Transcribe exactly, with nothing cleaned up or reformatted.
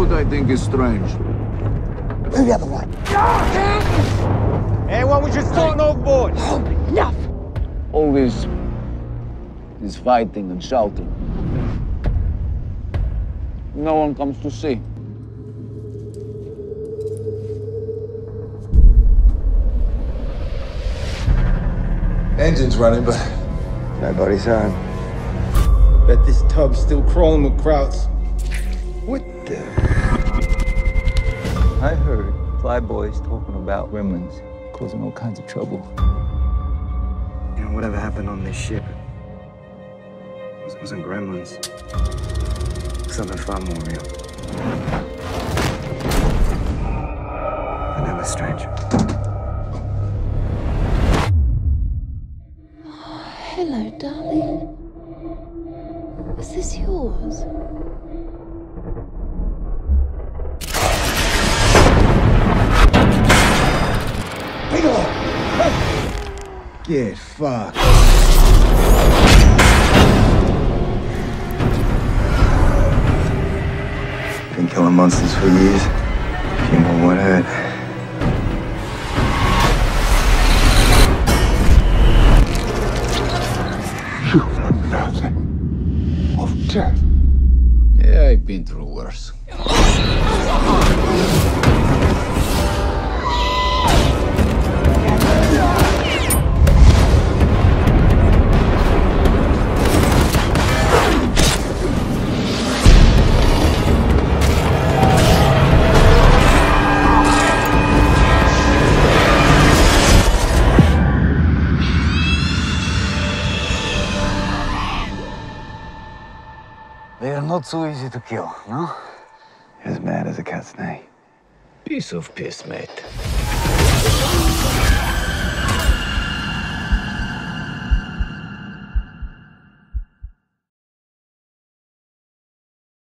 what I think is strange. Move the other way. Anyone was just starting overboard. Oh, enough! All this... this fighting and shouting. No one comes to see. Engine's running, but Nobody's home. Bet this tub's still crawling with krauts. What the? I heard flyboys talking about gremlins causing all kinds of trouble. You know, whatever happened on this ship, it wasn't gremlins. Something far more real. And that was strange. Hello, darling. Is this yours? Bigelow! Get fucked. Been killing monsters for years. A few more won't hurt. you know nothing of death. Yeah, I've been through worse. They are not so easy to kill, no? As mad as a cat snake. Piece of piss, mate.